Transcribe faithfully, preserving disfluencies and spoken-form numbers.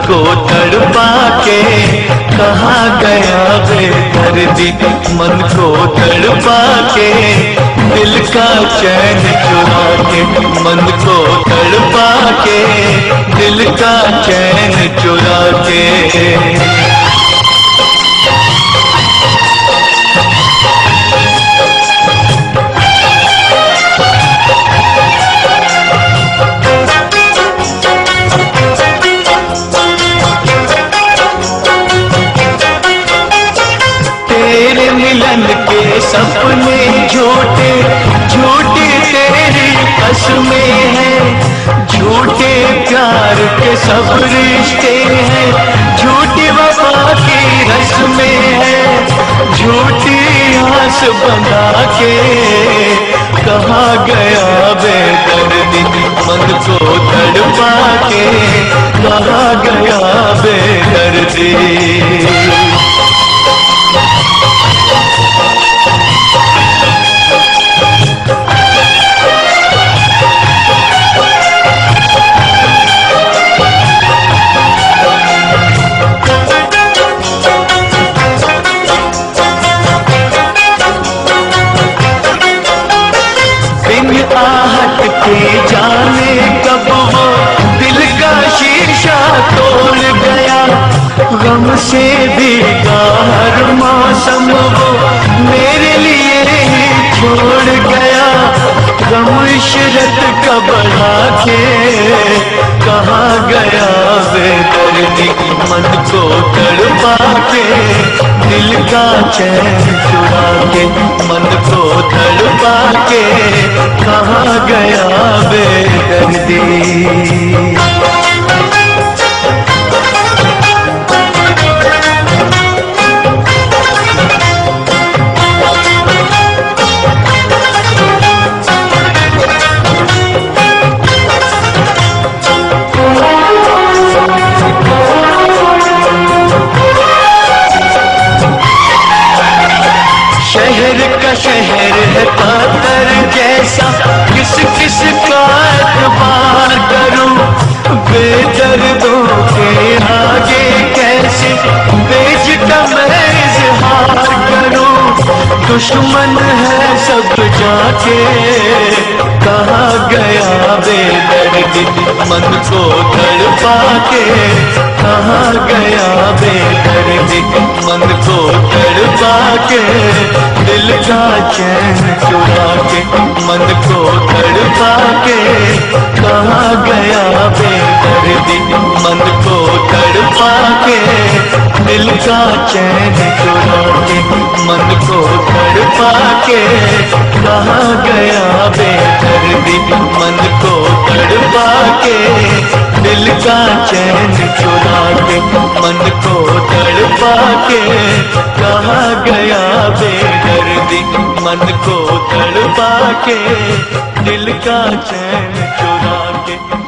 को तड़पा के, कहाँ गया बेदर्दी मन को तड़पा के, दिल का चैन चुरा के, मन को तड़पा के, दिल का चैन चुरा के। मिलन के सपने झूठे झूठे तेरी कसमें हैं, झूठे प्यार के सब रिश्ते हैं, झूठी वफा की रस्में हैं, झूठी आस बंधा के, कहाँ गया बेदर्दी मन को तड़पा के, कहाँ गया बेदर्दी। आहट के जाने कब वो दिल का शीशा तोड़ गया, गम से भीगा हर मौसम वो मेरे लिए ही छोड़ गया, गम इशरत का बढ़ा के, कहाँ गया बेदर्दी मन को तड़पा के, दिल का चैन चुरा के, मन को तड़पा के, कहाँ गया बेदर्दी। शहर का शहर है पातर जैसा, किस किस का एतबार करूं, बेदर्दों के आगे कैसे बेझिझक मैं इज़हार करूं, दुश्मन है सब जाके, कहाँ गया बेदर्दी मन को तड़पा के, कहाँ गया बेदर्दी मन को तड़पा के, दिल का चैन चुरा के, मन को तड़पा के, कहाँ गया बेदर्दी मन को तड़पा के, दिल का चैन चुरा के, मन को तड़पा के, कहाँ गया बेदर्दी मन को तड़पा के, दिल का चैन चुरा के, मन को तड़पा के, कहाँ गया बेदर्दी मन को तड़पा के, दिल का चैन चुरा के।